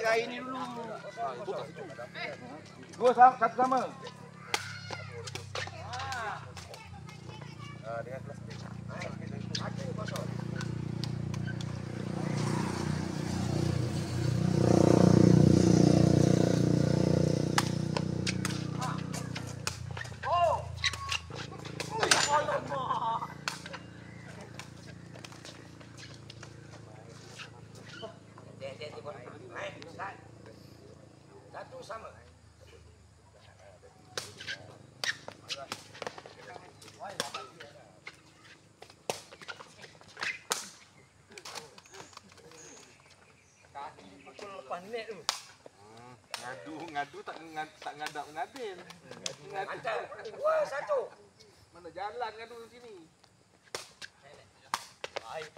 ambil air ni dulu. Dua sama, satu sama. Dengan plastik. Ada kosong. Satu sama. Kaki pukul lepas net tu. Ngadu tak ngadap ngadil. Mantap. Dua, satu. Mana jalan ngadu sini. Baik.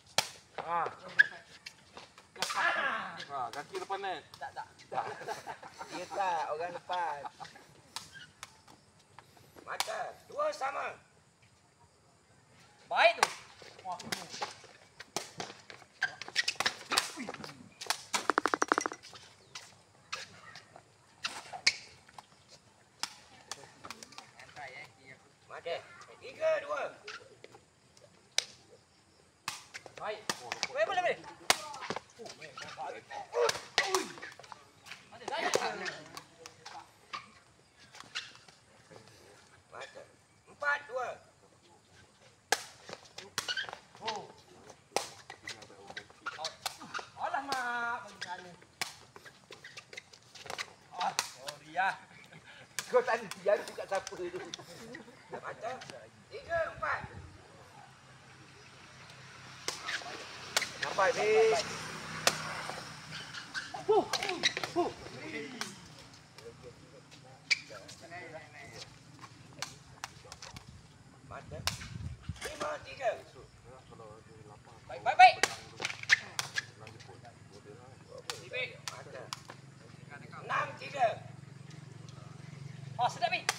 Kaki depan net. Tak. Dia tak, orang depan. Mata, dua sama. Baik tu. Mata, 3-2. Baik. Boleh. Mata. 4-2. Alah mak bagi sana. Sorry ah. Kau tanya dia dekat siapa tu. Mata. 3-4. Nampak ni. Mata. 5-3. Baik. Mata. 6-3. Oh, sedap ni.